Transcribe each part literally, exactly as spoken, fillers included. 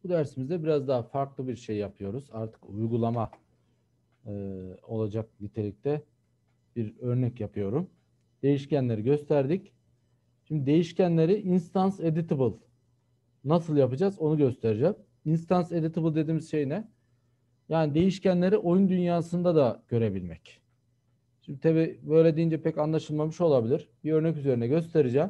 Bu dersimizde biraz daha farklı bir şey yapıyoruz. Artık uygulama e, olacak nitelikte bir örnek yapıyorum. Değişkenleri gösterdik. Şimdi değişkenleri instance editable nasıl yapacağız onu göstereceğim. Instance editable dediğimiz şey ne? Yani değişkenleri oyun dünyasında da görebilmek. Şimdi tabi böyle deyince pek anlaşılmamış olabilir. Bir örnek üzerine göstereceğim.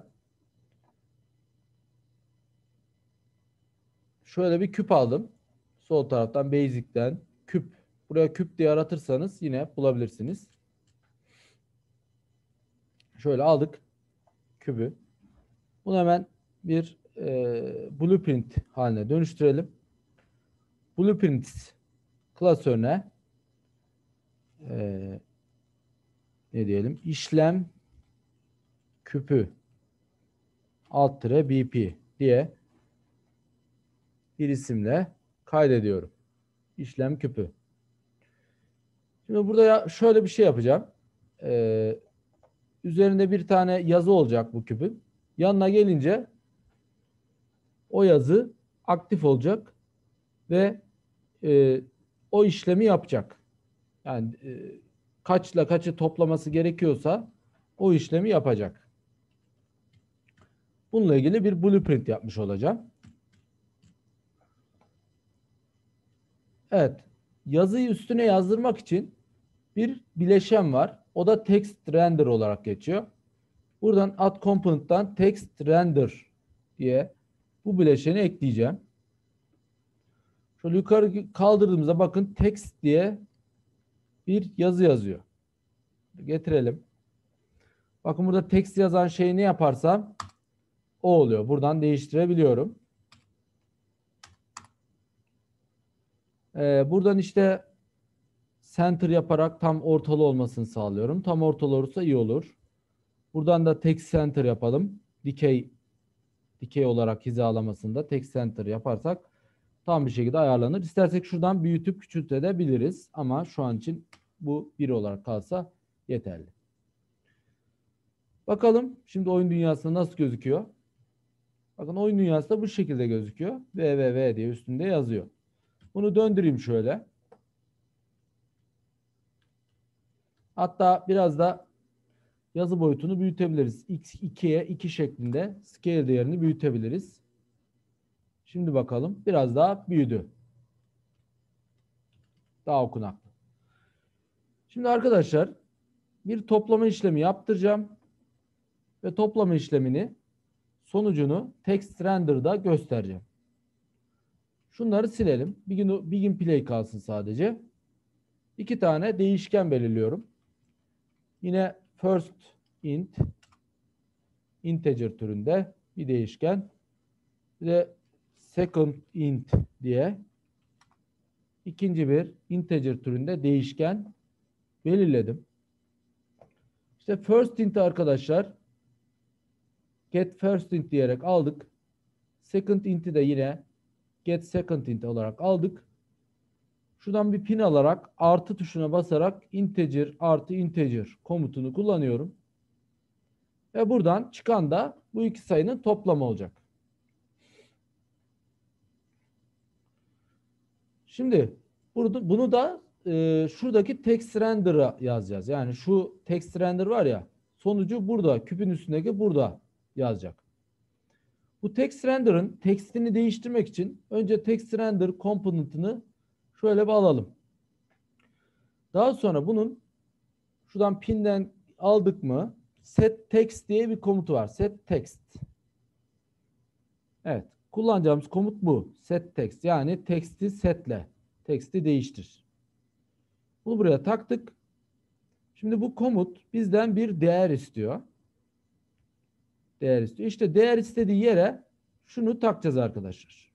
Şöyle bir küp aldım. Sol taraftan Basic'ten küp. Buraya küp diye aratırsanız yine bulabilirsiniz. Şöyle aldık kübü. Bunu hemen bir e, blueprint haline dönüştürelim. Blueprint klasörüne e, ne diyelim? İşlem küpü alt tire B P diye bir isimle kaydediyorum. İşlem küpü. Şimdi burada ya şöyle bir şey yapacağım. Ee, üzerinde bir tane yazı olacak bu küpün. Yanına gelince o yazı aktif olacak ve e, o işlemi yapacak. Yani e, kaçla kaçı toplaması gerekiyorsa o işlemi yapacak. Bununla ilgili bir blueprint yapmış olacağım. Evet. Yazıyı üstüne yazdırmak için bir bileşen var. O da text render olarak geçiyor. Buradan add component'tan text render diye bu bileşeni ekleyeceğim. Şöyle yukarı kaldırdığımızda bakın text diye bir yazı yazıyor. Getirelim. Bakın burada text yazan şeyi ne yaparsam o oluyor. Buradan değiştirebiliyorum. Ee, buradan işte center yaparak tam ortalı olmasını sağlıyorum. Tam ortalı olursa iyi olur. Buradan da text center yapalım. Dikey dikey olarak hizalamasında text center yaparsak tam bir şekilde ayarlanır. İstersek şuradan büyütüp küçültebiliriz. Ama şu an için bu bir olarak kalsa yeterli. Bakalım şimdi oyun dünyasında nasıl gözüküyor? Bakın oyun dünyası da bu şekilde gözüküyor. www diye üstünde yazıyor. Bunu döndüreyim şöyle. Hatta biraz da yazı boyutunu büyütebiliriz. X ikiye iki şeklinde scale değerini büyütebiliriz. Şimdi bakalım. Biraz daha büyüdü. Daha okunaklı. Şimdi arkadaşlar bir toplama işlemi yaptıracağım. Ve toplama işlemini sonucunu text render'da göstereceğim. Şunları silelim. Begin, begin play kalsın sadece. İki tane değişken belirliyorum. Yine first int integer türünde bir değişken. Bir de second int diye ikinci bir integer türünde değişken belirledim. İşte first int arkadaşlar get first int diyerek aldık. Second int'i de yine get second int olarak aldık. Şuradan bir pin alarak artı tuşuna basarak integer artı integer komutunu kullanıyorum. Ve buradan çıkan da bu iki sayının toplamı olacak. Şimdi burada bunu da e, şuradaki text render'a yazacağız. Yani şu text render var ya sonucu burada küpün üstündeki burada yazacak. Bu text render'ın tekstini değiştirmek için önce text render component'ını şöyle bir alalım. Daha sonra bunun şuradan pin'den aldık mı set text diye bir komutu var. Set text. Evet. Kullanacağımız komut bu. Set text. Yani text'i setle. Text'i değiştir. Bunu buraya taktık. Şimdi bu komut bizden bir değer istiyor. Değer istiyor. İşte değer istediği yere şunu takacağız arkadaşlar.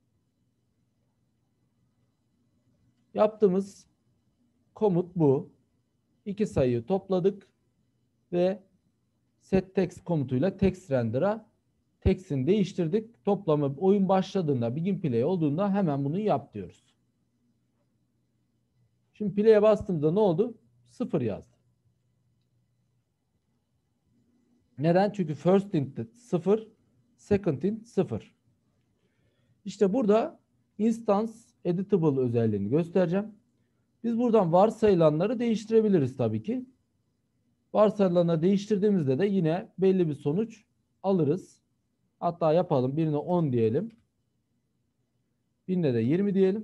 Yaptığımız komut bu. İki sayıyı topladık ve set text komutuyla text render'a text'ini değiştirdik. Toplamı oyun başladığında, begin play olduğunda hemen bunu yap diyoruz. Şimdi play'e bastığımda ne oldu? Sıfır yazdı. Neden? Çünkü first int sıfır, second int sıfır. İşte burada instance editable özelliğini göstereceğim. Biz buradan varsayılanları değiştirebiliriz tabii ki. Varsayılanları değiştirdiğimizde de yine belli bir sonuç alırız. Hatta yapalım. Birine on diyelim. Birine de yirmi diyelim.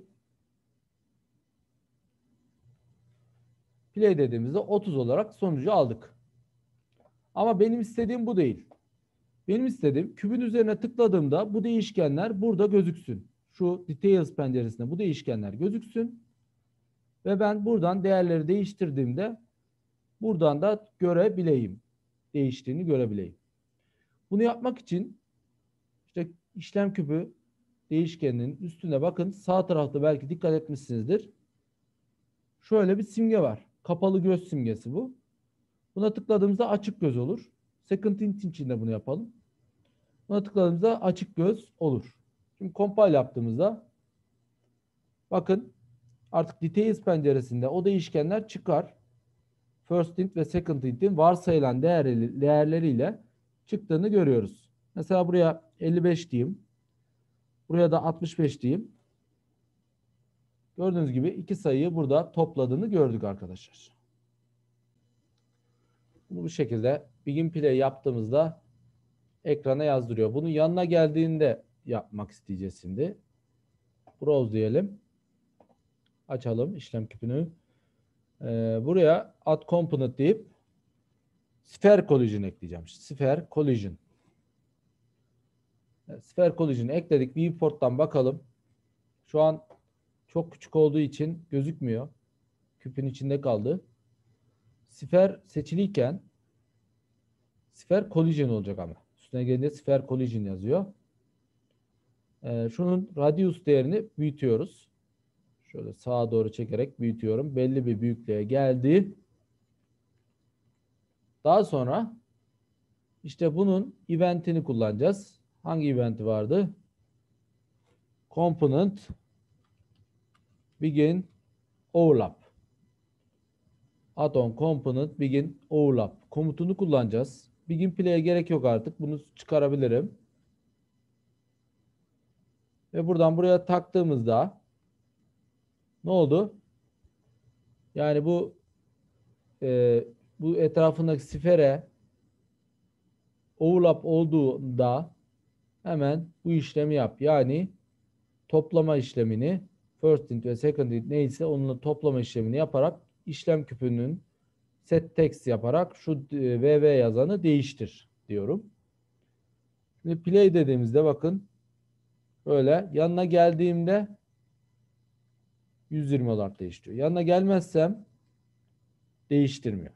Play dediğimizde otuz olarak sonucu aldık. Ama benim istediğim bu değil. Benim istediğim kübün üzerine tıkladığımda bu değişkenler burada gözüksün. Şu Details penceresinde bu değişkenler gözüksün. Ve ben buradan değerleri değiştirdiğimde buradan da görebileyim. Değiştiğini görebileyim. Bunu yapmak için işte işlem küpü değişkeninin üstüne bakın. Sağ tarafta belki dikkat etmişsinizdir. Şöyle bir simge var. Kapalı göz simgesi bu. Buna tıkladığımızda açık göz olur. Second int için de bunu yapalım. Buna tıkladığımızda açık göz olur. Şimdi compile yaptığımızda bakın artık details penceresinde o değişkenler çıkar. First int ve second int'in varsayılan değerleri, değerleriyle çıktığını görüyoruz. Mesela buraya elli beş diyeyim. Buraya da altmış beş diyeyim. Gördüğünüz gibi iki sayıyı burada topladığını gördük arkadaşlar. Bunu bu şekilde begin play yaptığımızda ekrana yazdırıyor. Bunun yanına geldiğinde yapmak isteyeceğiz şimdi. Browse diyelim. Açalım işlem küpünü. Ee, buraya add component deyip sphere collision ekleyeceğim. Sphere collision. Evet, sphere collision ekledik. Viewport'tan bakalım. Şu an çok küçük olduğu için gözükmüyor. Küpün içinde kaldı. Sphere seçiliyken sphere collision olacak ama. Üstüne gelince sphere collision yazıyor. Ee, şunun radius değerini büyütüyoruz. Şöyle sağa doğru çekerek büyütüyorum. Belli bir büyüklüğe geldi. Daha sonra işte bunun eventini kullanacağız. Hangi eventi vardı? Component begin overlap. Add-on component begin overlap komutunu kullanacağız. Begin play'e gerek yok artık. Bunu çıkarabilirim. Ve buradan buraya taktığımızda ne oldu? Yani bu e, bu etrafındaki sfere overlap olduğunda hemen bu işlemi yap. Yani toplama işlemini first int ve second int neyse onunla toplama işlemini yaparak işlem küpünün set text yaparak şu vv yazanı değiştir diyorum. Şimdi play dediğimizde bakın böyle yanına geldiğimde yüz yirmi olarak değiştiriyor. Yanına gelmezsem değiştirmiyor.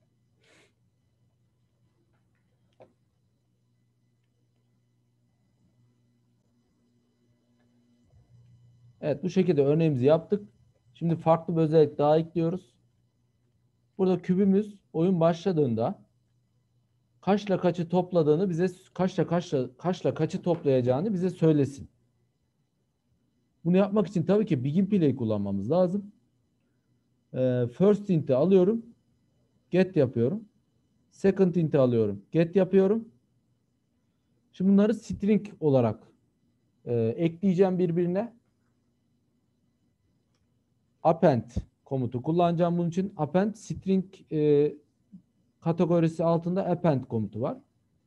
Evet, bu şekilde örneğimizi yaptık. Şimdi farklı bir özellik daha ekliyoruz. Burada kübümüz oyun başladığında kaçla kaçı topladığını bize kaçla kaçla kaçla kaçı toplayacağını bize söylesin. Bunu yapmak için tabii ki begin play kullanmamız lazım. Ee, first int'i alıyorum. Get yapıyorum. Second int'i alıyorum. Get yapıyorum. Şimdi bunları string olarak e, ekleyeceğim birbirine. Append komutu kullanacağım bunun için. Append string e, kategorisi altında append komutu var.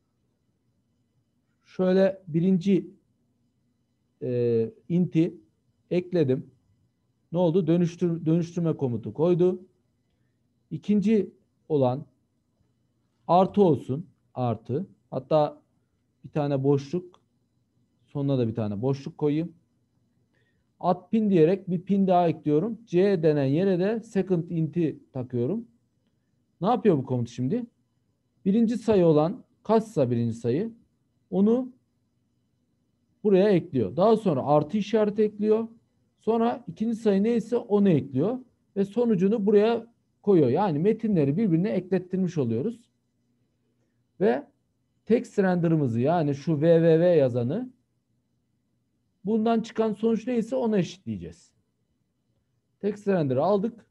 Şöyle birinci e, int'i ekledim. Ne oldu? Dönüştür, dönüştürme komutu koydu. İkinci olan artı olsun. Artı. Hatta bir tane boşluk. Sonuna da bir tane boşluk koyayım. Add pin diyerek bir pin daha ekliyorum. C denen yere de second int'i takıyorum. Ne yapıyor bu komut şimdi? Birinci sayı olan kaçsa birinci sayı onu buraya ekliyor. Daha sonra artı işareti ekliyor. Sonra ikinci sayı neyse onu ekliyor. Ve sonucunu buraya koyuyor. Yani metinleri birbirine eklettirmiş oluyoruz. Ve text render'ımızı yani şu www yazanı bundan çıkan sonuç neyse ona eşitleyeceğiz. Text render'ı aldık.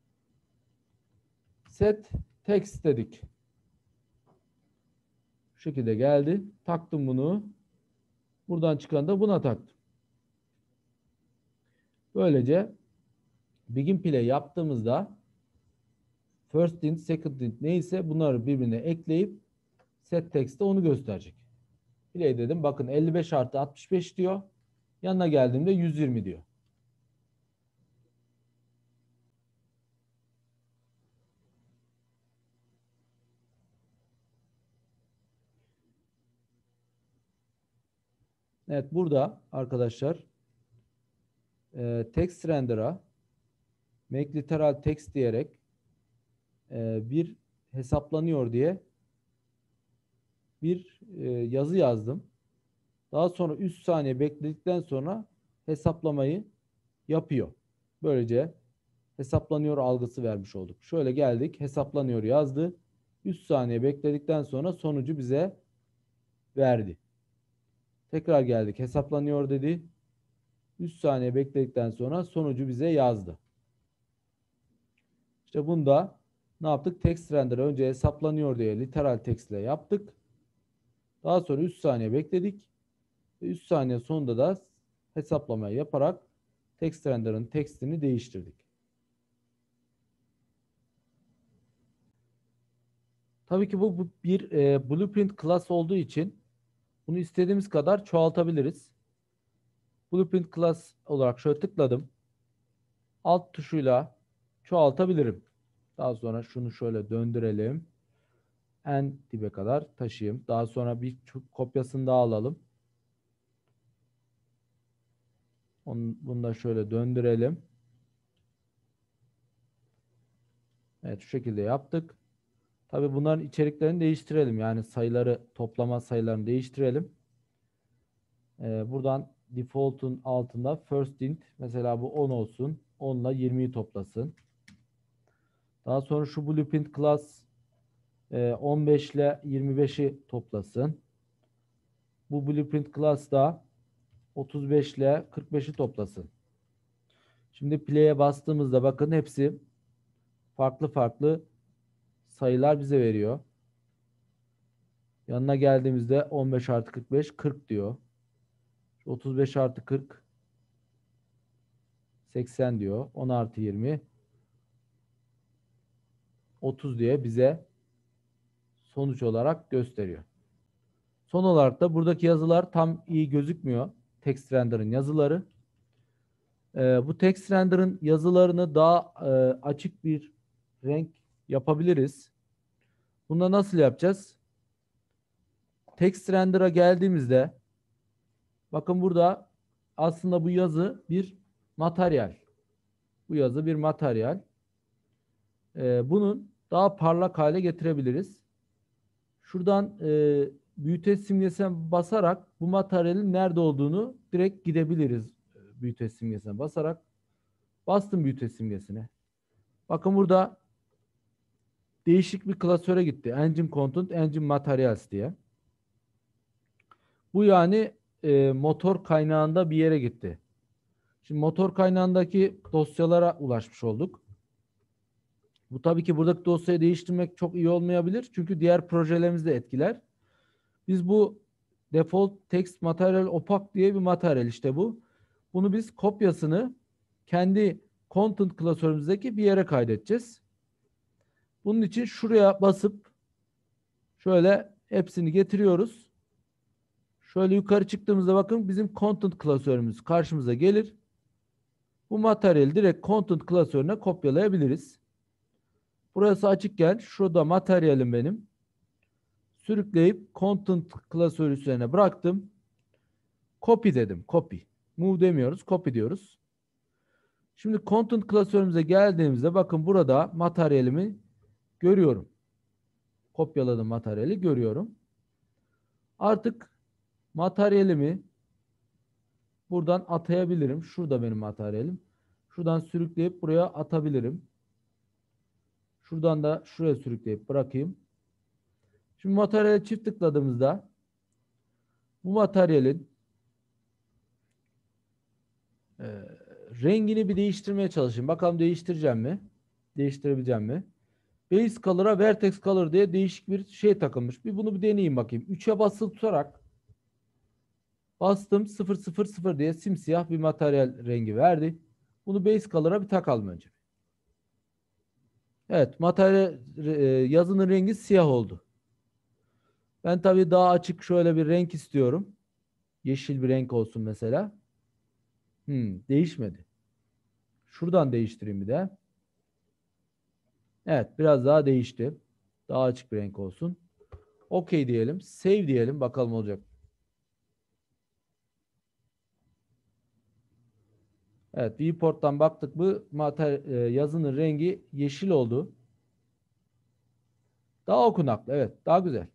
Set text dedik. Şu şekilde geldi. Taktım bunu. Buradan çıkan da buna taktım. Böylece begin play yaptığımızda first int, second int neyse bunları birbirine ekleyip set text'te onu gösterecek. Play dedim. Bakın elli beş artı altmış beş diyor. Yanına geldiğimde yüz yirmi diyor. Evet, burada arkadaşlar e, text render'a make literal text diyerek e, bir hesaplanıyor diye bir e, yazı yazdım. Daha sonra üç saniye bekledikten sonra hesaplamayı yapıyor. Böylece hesaplanıyor algısı vermiş olduk. Şöyle geldik, hesaplanıyor yazdı. üç saniye bekledikten sonra sonucu bize verdi. Tekrar geldik, hesaplanıyor dedi. üç saniye bekledikten sonra sonucu bize yazdı. İşte bunda ne yaptık? Text render önce hesaplanıyor diye literal text ile yaptık. Daha sonra üç saniye bekledik. Ve üç saniye sonunda da hesaplamayı yaparak text render'ın tekstini değiştirdik. Tabii ki bu, bu bir e, blueprint class olduğu için bunu istediğimiz kadar çoğaltabiliriz. Blueprint class olarak şöyle tıkladım. Alt tuşuyla çoğaltabilirim. Daha sonra şunu şöyle döndürelim. En dibe kadar taşıyayım. Daha sonra bir kopyasını daha alalım. Onu, bunu da şöyle döndürelim. Evet, şu şekilde yaptık. Tabii bunların içeriklerini değiştirelim. Yani sayıları, toplama sayılarını değiştirelim. Ee, buradan default'un altında first int mesela bu on olsun. on ile yirmiyi toplasın. Daha sonra şu blueprint class e, on beş ile yirmi beşi toplasın. Bu blueprint class da otuz beş ile kırk beşi toplasın. Şimdi play'e bastığımızda bakın hepsi farklı farklı sayılar bize veriyor. Yanına geldiğimizde on beş artı kırk beş kırk diyor. otuz beş artı kırk seksen diyor. on artı yirmi otuz diye bize sonuç olarak gösteriyor. Son olarak da buradaki yazılar tam iyi gözükmüyor. Text render'ın yazıları. Ee, bu text render'ın yazılarını daha e, açık bir renk yapabiliriz. Bunu nasıl yapacağız? Text render'a geldiğimizde bakın burada aslında bu yazı bir materyal. Bu yazı bir materyal. Ee, bunun daha parlak hale getirebiliriz. Şuradan e, büyüteç simgesine basarak bu materyalin nerede olduğunu direkt gidebiliriz. Büyüteç simgesine basarak. Bastım büyüteç simgesine. Bakın burada değişik bir klasöre gitti. Engine Content, Engine Materials diye. Bu yani e, motor kaynağında bir yere gitti. Şimdi motor kaynağındaki dosyalara ulaşmış olduk. Bu tabii ki buradaki dosyayı değiştirmek çok iyi olmayabilir. Çünkü diğer projelerimizi de etkiler. Biz bu default text material opak diye bir materyal işte bu. Bunu biz kopyasını kendi content klasörümüzdeki bir yere kaydedeceğiz. Bunun için şuraya basıp şöyle hepsini getiriyoruz. Şöyle yukarı çıktığımızda bakın bizim content klasörümüz karşımıza gelir. Bu materyali direkt content klasörüne kopyalayabiliriz. Burası açıkken şurada materyalim benim. Sürükleyip content klasörü üzerine bıraktım. Copy dedim. Copy. Move demiyoruz. Copy diyoruz. Şimdi content klasörümüze geldiğimizde bakın burada materyalimi görüyorum. Kopyaladığım materyali görüyorum. Artık materyalimi buradan atayabilirim. Şurada benim materyalim. Şuradan sürükleyip buraya atabilirim. Şuradan da şuraya sürükleyip bırakayım. Şimdi materyale çift tıkladığımızda bu materyalin e, rengini bir değiştirmeye çalışayım. Bakalım değiştireceğim mi? Değiştirebileceğim mi? Base Color'a Vertex Color diye değişik bir şey takılmış. Bir bunu bir deneyeyim bakayım. üçe basılı tutarak bastım sıfır sıfır sıfır diye simsiyah bir materyal rengi verdi. Bunu base color'a bir takalım önce. Evet, materyal e, yazının rengi siyah oldu. Ben tabii daha açık şöyle bir renk istiyorum. Yeşil bir renk olsun mesela. Hmm, değişmedi. Şuradan değiştireyim bir de. Evet, biraz daha değişti. Daha açık bir renk olsun. OK diyelim. Save diyelim. Bakalım olacak. Evet, viewport'tan baktık mı mater, yazının rengi yeşil oldu. Daha okunaklı. Evet, daha güzel.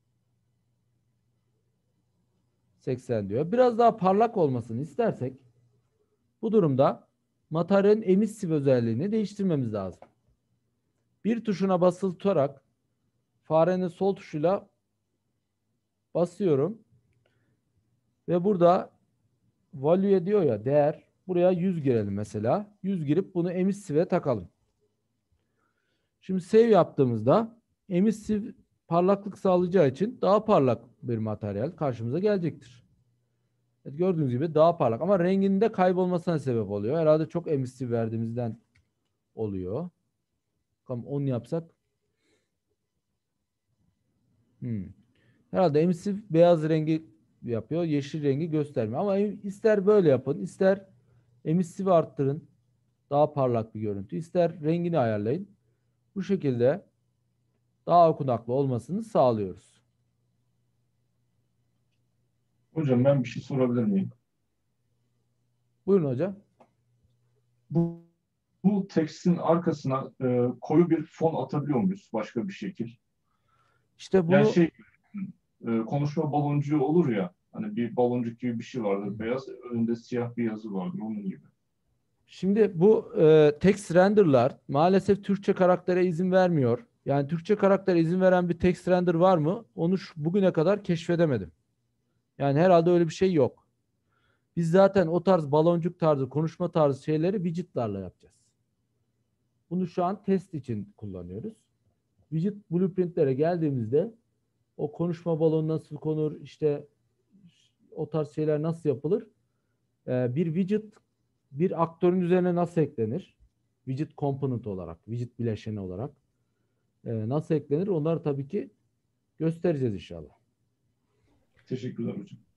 seksen diyor. Biraz daha parlak olmasını istersek bu durumda materyalin emissive özelliğini değiştirmemiz lazım. Bir tuşuna basılı tutarak farenin sol tuşuyla basıyorum ve burada value diyor ya, değer, buraya yüz girelim mesela. yüz girip bunu emissive'e takalım. Şimdi save yaptığımızda emissive parlaklık sağlayacağı için daha parlak bir materyal karşımıza gelecektir. Evet, gördüğünüz gibi daha parlak ama renginde kaybolmasına sebep oluyor. Herhalde çok emissive verdiğimizden oluyor. Bakalım on yapsak. Hmm. Herhalde emissive beyaz rengi yapıyor. Yeşil rengi göstermiyor. Ama ister böyle yapın, ister emissive arttırın. Daha parlak bir görüntü. İster rengini ayarlayın. Bu şekilde daha okunaklı olmasını sağlıyoruz. Hocam ben bir şey sorabilir miyim? Buyurun hocam. Bu, bu tekstin arkasına e, koyu bir fon atabiliyor muyuz? Başka bir şekil. İşte Yani bunu şey e, konuşma baloncuğu olur ya. Hani bir baloncuk gibi bir şey vardır beyaz. Önünde siyah bir yazı vardır onun gibi. şimdi bu e, text render'lar maalesef Türkçe karaktere izin vermiyor. Yani Türkçe karaktere izin veren bir text render var mı? Onu şu, bugüne kadar keşfedemedim. Yani herhalde öyle bir şey yok. Biz zaten o tarz baloncuk tarzı, konuşma tarzı şeyleri widget'larla yapacağız. Bunu şu an test için kullanıyoruz. Widget blueprintlere geldiğimizde o konuşma balonu nasıl konur, işte o tarz şeyler nasıl yapılır? Ee, bir widget bir aktörün üzerine nasıl eklenir? Widget component olarak, widget bileşeni olarak e, nasıl eklenir? Onları tabii ki göstereceğiz inşallah. Teşekkürler hocam.